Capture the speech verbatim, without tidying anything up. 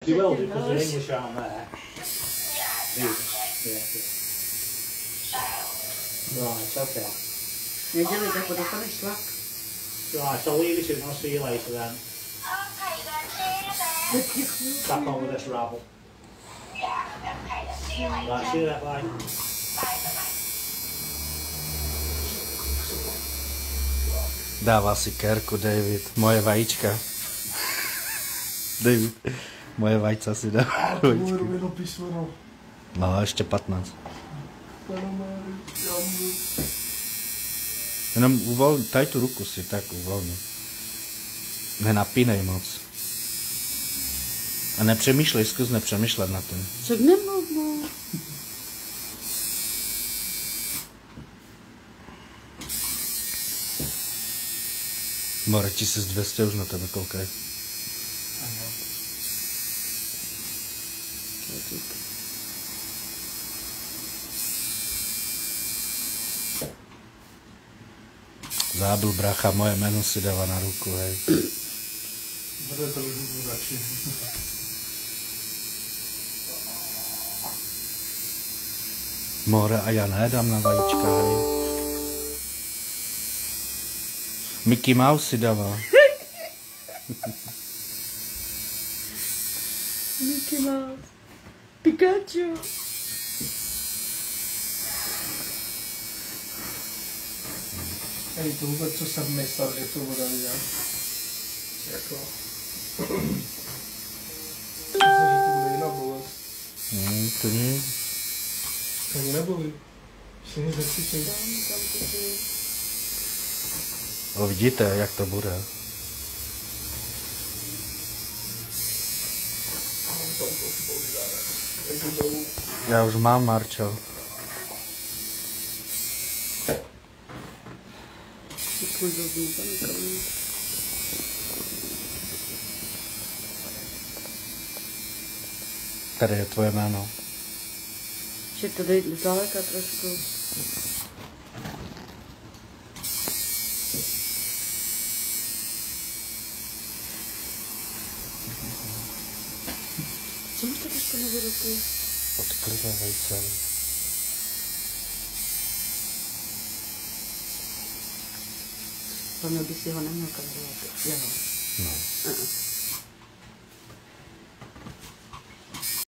You will do because you're English, aren't there? Yeah, yeah, yeah. Right, okay. Neděli, tak dostaneš tlak. Right, I'll leave it and I'll see you later then. Back on with this rabble. Right, see you there, bye. Dává si kérku, David. Moje vajíčka. David, moje vajca si dává vajíčku. No, ještě patnáct. Jenom uvolni, tady tu ruku si tak uvolni. Nenapínej moc. A nepřemýšlej, zkus nepřemýšlet na tím. Však nemluv, no. More tisíc dvě stě už na tebe koukají. Zábil brácha, moje jméno si dává na ruku, hej. Bude to už radši. More, a já nedám na vajíčka, hej. Mickey Mouse si dává. Mickey Mouse. Pikachu. Hej, to vůbec, co jsem myslel, že to bude dělat. Jako... Myslím, že to bude jiná bolest. Hmm, to nie. To mě nebolí. Ještě nic nekřičej. O, vidíte, jak to bude. Já už mám, Marčo. Tady je tvoje jméno. Že to dej zdaleka trošku. Co máš tak ještě na ruku? Od krve vejce. Hlavně by si ho neměl kandovat. Jo. No. Uh-uh.